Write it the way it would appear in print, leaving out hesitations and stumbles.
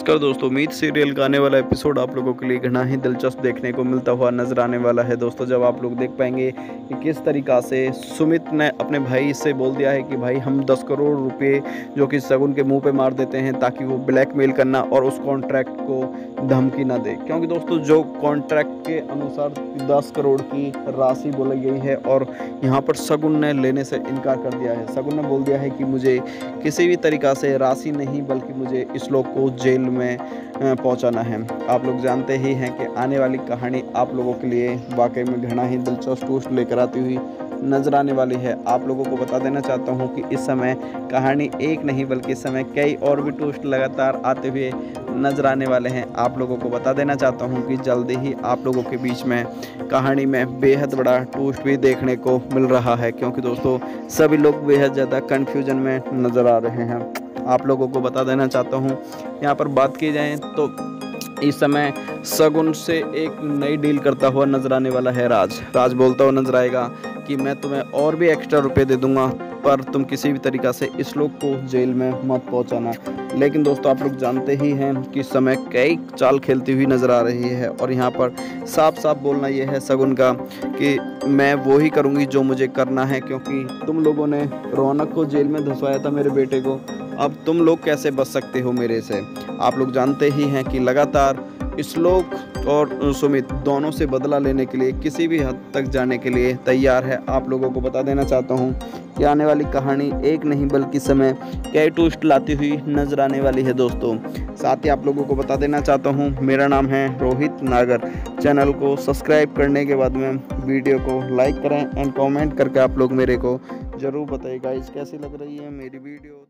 नमस्कार दोस्तों, मीत सीरियल का आने वाला एपिसोड आप लोगों के लिए घना ही दिलचस्प देखने को मिलता हुआ नजर आने वाला है। दोस्तों, जब आप लोग देख पाएंगे कि किस तरीक़ा से सुमित ने अपने भाई से बोल दिया है कि भाई हम 10 करोड़ रुपए जो कि शगुन के मुंह पे मार देते हैं ताकि वो ब्लैकमेल करना और उस कॉन्ट्रैक्ट को धमकी ना दे। क्योंकि दोस्तों जो कॉन्ट्रैक्ट के अनुसार 10 करोड़ की राशि बोली गई है और यहाँ पर शगुन ने लेने से इनकार कर दिया है। शगुन ने बोल दिया है कि मुझे किसी भी तरीक़ा से राशि नहीं बल्कि मुझे इस लोग को जेल में पहुंचाना है। आप लोग जानते ही हैं कि आने वाली कहानी आप लोगों के लिए वाकई में घना ही दिलचस्प ट्विस्ट लेकर आती हुई नजर आने वाली है। आप लोगों को बता देना चाहता हूं कि इस समय कहानी एक नहीं बल्कि इस समय कई और भी ट्विस्ट लगातार आते हुए नजर आने वाले हैं। आप लोगों को बता देना चाहता हूं कि जल्दी ही आप लोगों के बीच में कहानी में बेहद बड़ा ट्विस्ट भी देखने को मिल रहा है, क्योंकि दोस्तों सभी लोग बेहद ज़्यादा कन्फ्यूजन में नज़र आ रहे हैं। आप लोगों को बता देना चाहता हूँ, यहाँ पर बात की जाए तो इस समय शगुन से एक नई डील करता हुआ नजर आने वाला है राज बोलता हुआ नजर आएगा कि मैं तुम्हें और भी एक्स्ट्रा रुपए दे दूंगा, पर तुम किसी भी तरीक़ा से इस लोग को जेल में मत पहुंचाना। लेकिन दोस्तों आप लोग जानते ही हैं कि समय कई चाल खेलती हुई नज़र आ रही है और यहाँ पर साफ साफ बोलना यह है शगुन का कि मैं वो ही करूँगी जो मुझे करना है, क्योंकि तुम लोगों ने रौनक को जेल में धंसवाया था, मेरे बेटे को, अब तुम लोग कैसे बच सकते हो मेरे से। आप लोग जानते ही हैं कि लगातार श्लोक और सुमित दोनों से बदला लेने के लिए किसी भी हद तक जाने के लिए तैयार है। आप लोगों को बता देना चाहता हूं कि आने वाली कहानी एक नहीं बल्कि समय कई ट्विस्ट लाती हुई नजर आने वाली है। दोस्तों साथ ही आप लोगों को बता देना चाहता हूं, मेरा नाम है रोहित नागर। चैनल को सब्सक्राइब करने के बाद में वीडियो को लाइक करें एंड कॉमेंट करके आप लोग मेरे को ज़रूर बताइएगा कैसी लग रही है मेरी वीडियो।